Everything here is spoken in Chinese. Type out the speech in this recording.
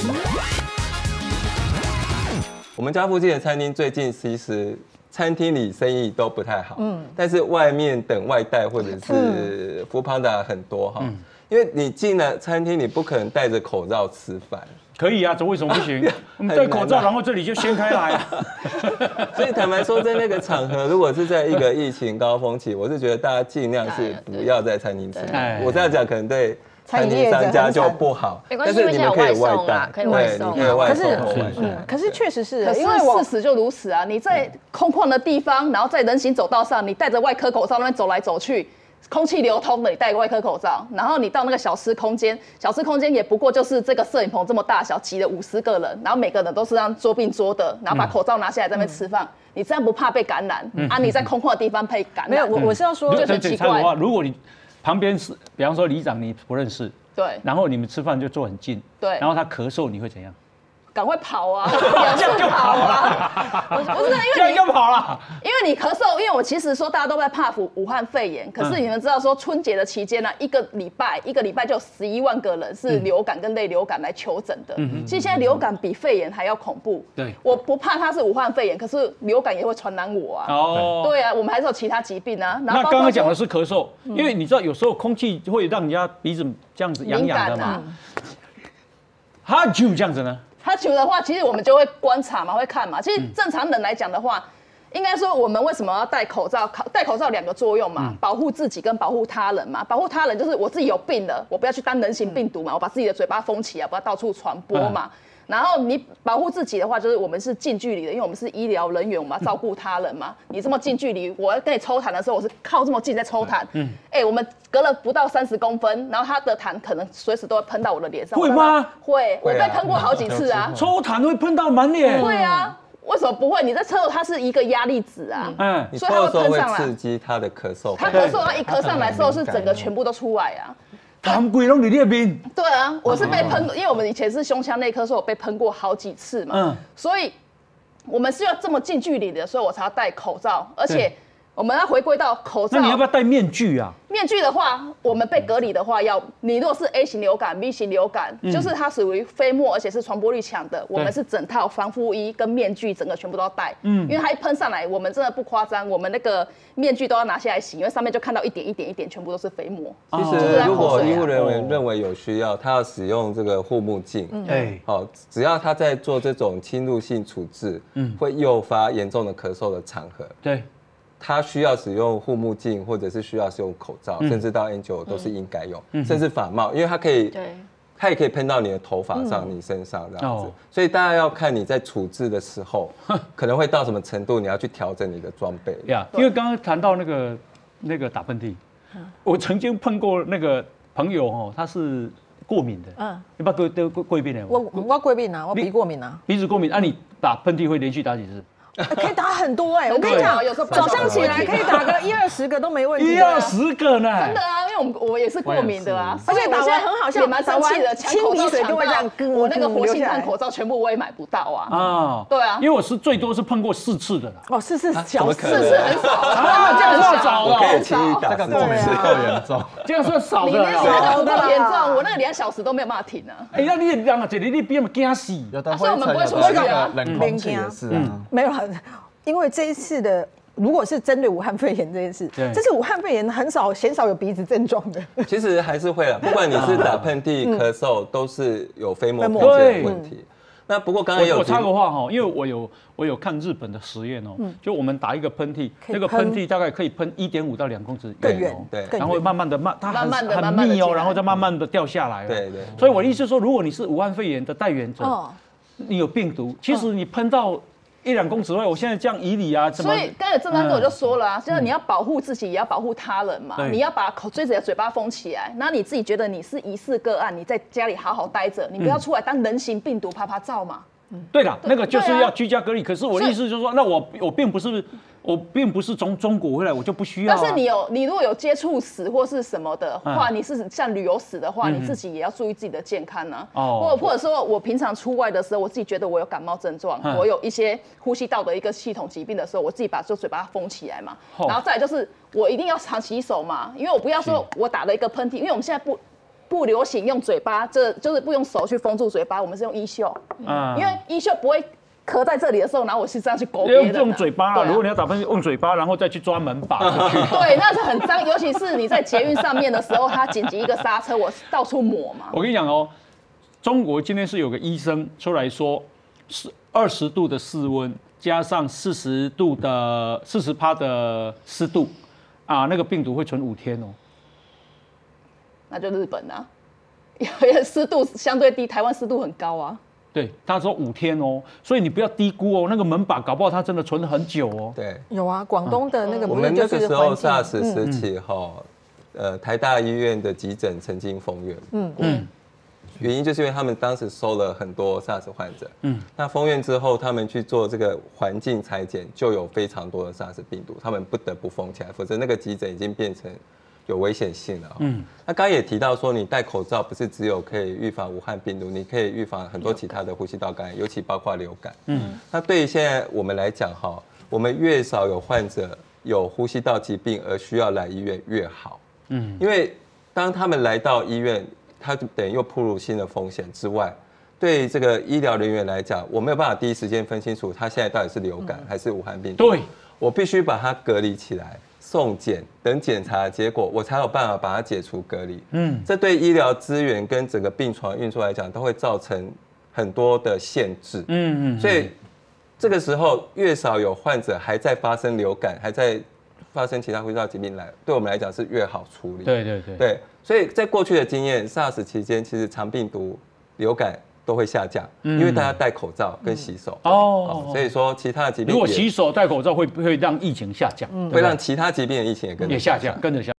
我们家附近的餐厅最近其实餐厅里生意都不太好，但是外面等外带或者是Foodpanda很多哈，因为你进了餐厅，你不可能戴着口罩吃饭。 可以啊，这为什么不行？我们戴口罩，然后这里就掀开来啊。 所以坦白说，在那个场合，如果是在一个疫情高峰期，我是觉得大家尽量是不要在餐厅吃饭。我这样讲可能对餐厅商家就不好， 但是你们可以外带， 可以外送，可以外送。 可是确实是， 可是事实就如此啊！你在空旷的地方，然后在人行走道上，你戴着外科口罩那边走来走去。空气流通的，你戴个外科口罩，然后你到那个小吃空间，小吃空间也不过就是这个摄影棚这么大小，挤了50个人，然后每个人都是这样桌并桌的，然后把口罩拿下来在那边吃饭，你这样不怕被感染啊？你在空旷的地方被感染？ 没有，我是要说， 就很奇怪。 如果你旁边是，比方说里长你不认识， 对， 然后你们吃饭就坐很近， 对， 然后他咳嗽，你会怎样？ 赶快跑啊！这样就跑啊！不是因为这样就跑了， 因为你咳嗽，因为我其实说大家都在怕武汉肺炎，可是你们知道说春节的期间呢，一个礼拜就11万个人是流感跟类流感来求诊的。其实现在流感比肺炎还要恐怖。 对， 我不怕它是武汉肺炎，可是流感也会传染我啊。哦，对啊，我们还是有其他疾病啊。 那刚刚讲的是咳嗽，因为你知道有时候空气会让人家鼻子这样子痒痒的嘛。哈啾这样子呢？ 他球的话，其实我们就会观察嘛，会看嘛。其实正常人来讲的话，应该说我们为什么要戴口罩？戴口罩2个作用嘛，保护自己跟保护他人嘛。保护他人就是我自己有病了，我不要去当人形病毒嘛，我把自己的嘴巴封起来，不要到处传播嘛。然后你保护自己的话，就是我们是近距离的，因为我们是医疗人员，我们要照顾他人嘛。你这么近距离，我要跟你抽痰的时候，我是靠这么近在抽痰。我们隔了不到30公分，然后他的痰可能随时都会喷到我的脸上。 会吗？ 会，我被喷过好几次啊。 抽痰会喷到满脸？ 会啊。为什么不会？你在抽它是一个压力值啊， 所以它会喷上来，刺激他的咳嗽。 他咳嗽，他一咳上来的时候是整个全部都出来啊。 痰鬼拢你那边？ 对啊，我是被喷，因为我们以前是胸腔内科，所以我被喷过好几次嘛。所以我们是要这么近距离的，所以我才要戴口罩，而且我们要回归到口罩。 那你要不要戴面具啊？ 面具的话，我们被隔离的话，你如果是 A 型流感、B 型流感，就是它属于飞沫，而且是传播力强的，我们是整套防护衣跟面具，整个全部都要戴。因为它一喷上来，我们真的不夸张，我们那个面具都要拿下来洗，因为上面就看到一点一点一点，全部都是飞沫。 其实如果医护人员认为有需要，他要使用这个护目镜，好，只要他在做这种侵入性处置，会诱发严重的咳嗽的场合， 对。 他需要使用护目镜，或者是需要使用口罩，甚至到 N95都是应该用，甚至法帽，因为它也可以喷到你的头发上、你身上这样子。所以大家要看你在处置的时候，可能会到什么程度，你要去调整你的装备。 因为刚刚谈到那个打喷嚏，我曾经碰过那个朋友哦，他是过敏的，你不要过敏的？ 我过敏啊，我鼻过敏啊， 鼻子过敏，你打喷嚏会连续打几次？ 可以打很多我跟你讲，早上起来可以打个10-20个都没问题。 10-20个呢？ 真的啊，因为我也是过敏的啊， 而且打完很好笑， 也蛮生气的， 清鼻水就会这样， 我那个活性炭口罩全部我也买不到啊。对啊， 因为我是最多是碰过4次的啦。 4次小 ，4次很少啊， 这样算少了， 可以轻易打，这个过敏够严重， 这样算少的。 你那个不严重，我那个2小时都没有办法停啊。 那你两个你比他们惊死， 所以我们不会出去啊， 冷空气也是啊， 没有。因为这一次的，如果是针对武汉肺炎这件事，这次武汉肺炎鲜少有鼻子症状的。 其实还是会啦，不管你是打喷嚏、咳嗽，都是有飞沫飘溅的问题。那不过刚刚我插个话哈，因为我有看日本的实验哦，就我们打一个喷嚏，那个喷嚏大概可以喷1.5到2公尺更远， 对， 然后慢慢的它很密哦，然后再慢慢的掉下来。 对。 所以我的意思是说，如果你是武汉肺炎的带源者，你有病毒，其实你喷到1-2公尺外，我现在这样以理啊， 所以刚才郑丹哥我就说了啊，就是你要保护自己，也要保护他人嘛。你要把自己的嘴巴封起来，那你自己觉得你是疑似个案，你在家里好好待着，你不要出来当人形病毒拍拍照嘛。 对了，那个就是要居家隔离。可是我的意思就是说，那我并不是从中国回来，我就不需要。 但是你如果有接触史或是什么的话，你是像旅游史的话，你自己也要注意自己的健康啊。或者说我平常出外的时候，我自己觉得我有感冒症状，我有一些呼吸道的一个系统疾病的时候，我自己把嘴巴封起来嘛。然后再来就是我一定要常洗手嘛，因为我不要说我打了一个喷嚏，因为我们现在不流行用嘴巴，这就是不用手去封住嘴巴，我们是用衣袖，因为衣袖不会咳在这里的时候，然后我是这样去勾别人。 用嘴巴啊，如果你要打喷嚏，用嘴巴，然后再去抓门把出去。 对，那是很脏，尤其是你在捷运上面的时候，它紧急一个刹车，我到处抹嘛。 我跟你讲哦，中国今天是有个医生出来说，是20度的室温加上40%的湿度啊，那个病毒会存5天哦。 那就日本啊，因为湿度相对低，台湾湿度很高啊。 对，他说5天哦，所以你不要低估哦，那个门把搞不好它真的存了很久哦。 对， 有啊，广东的那个我们那个时候 SARS 时期哈，台大医院的急诊曾经封院。原因就是因为他们当时收了很多 SARS 患者。那封院之后，他们去做这个环境裁剪，就有非常多的 SARS 病毒，他们不得不封起来，否则那个急诊已经变成有危险性了。那刚刚也提到说，你戴口罩不是只有可以预防武汉病毒，你可以预防很多其他的呼吸道感染，尤其包括流感。那对于现在我们来讲哈，我们越少有患者有呼吸道疾病而需要来医院越好。因为当他们来到医院，他就等于又暴露新的风险之外，对这个医疗人员来讲，我没有办法第一时间分清楚他现在到底是流感还是武汉病毒。 对， 我必须把它隔离起来。送检等检查的结果，我才有办法把它解除隔离。这对医疗资源跟整个病床运作来讲，都会造成很多的限制。所以这个时候越少有患者还在发生流感，还在发生其他呼吸道疾病来，对我们来讲是越好处理。对，所以在过去的经验 ，SARS 期间其实肠病毒、流感都会下降，因为大家戴口罩跟洗手。所以说其他的疾病如果洗手戴口罩会让疫情下降， 会让其他疾病的疫情也跟着下降。